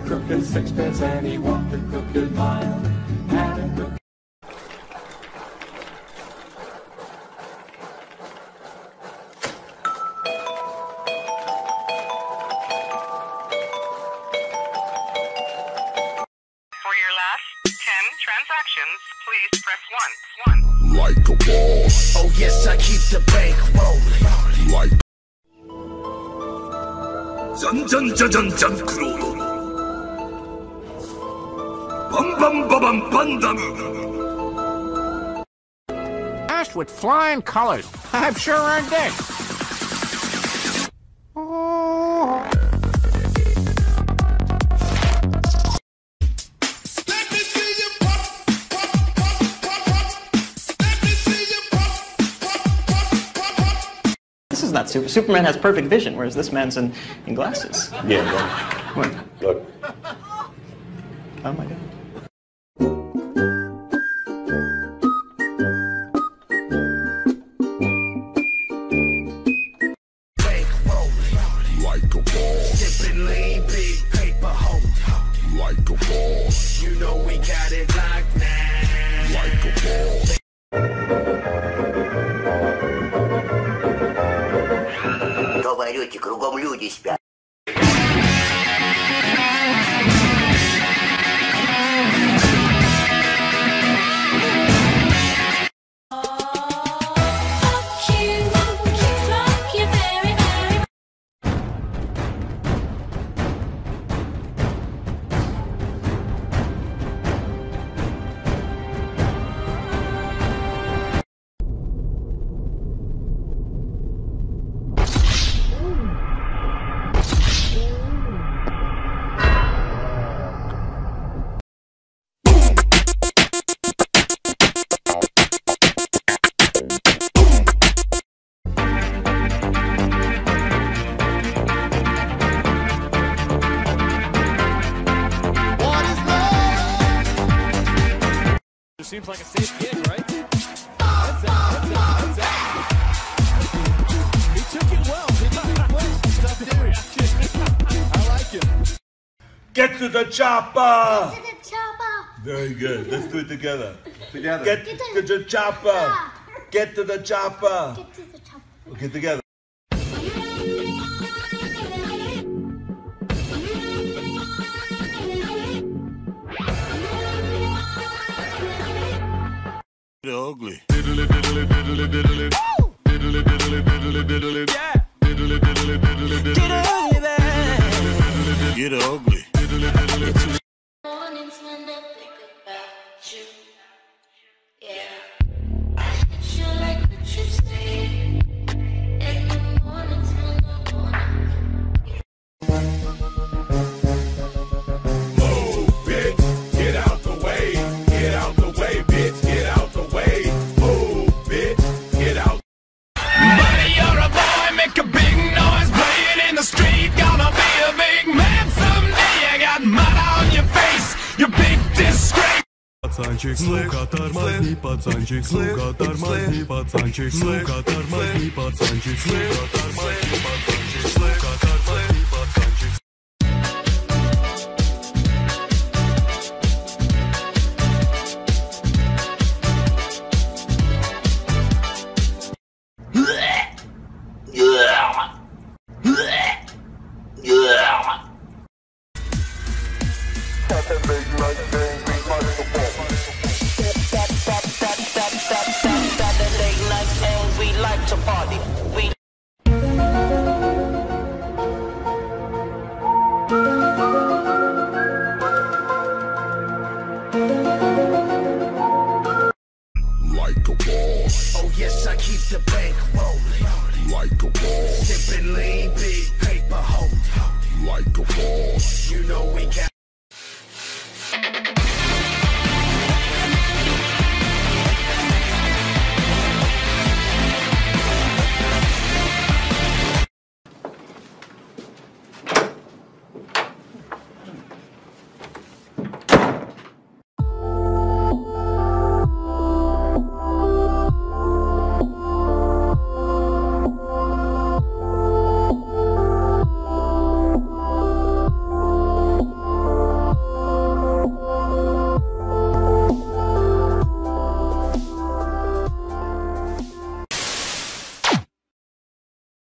crooked sixpence and he walked a crooked mile. Had a crooked transactions, please press 1. Like a boss. Oh yes, I keep the bank rolling. Like 짠짠짜잔짠 크로로 밤밤바밤 반다무. Asked with flying colors. I've sure earned it. This is not Superman has perfect vision, whereas this man's in glasses. Yeah, What? look. Oh my god. Like a boss. Sipping lean, big paper hold. Like a boss. You know we got it locked now. Like a boss. Говорите, кругом люди спят. Seems like a safe gig, right? That's it. He took it well. He took it well. Tough dude. I like it. Get to the chopper. Get to the chopper. Very good. Let's do it together. Together. Get to the chopper. Get to the chopper. Get to the chopper. Okay, together. Ugly. Get ugly. Mornings when I think about you, yeah. I sure like what you say. In the mornings when I wanna. Move, bitch. Get out the way. Get out the way, bitch. Get out the way. Move, bitch. Get out. Buddy, you're a boy, make a big noise, playing in the street. Gonna be a big man someday. You got mud on your face, you big disgrace. Пацанчик, ну-ка, тормозни, пацанчик, ну-ка, тормозни, пацанчик, ну-ка, тормозни, пацанчик, ну-ка, тормозни, пацанчик, ну-ка, тормозни, пацанчик. Saturday nights and we like to party. We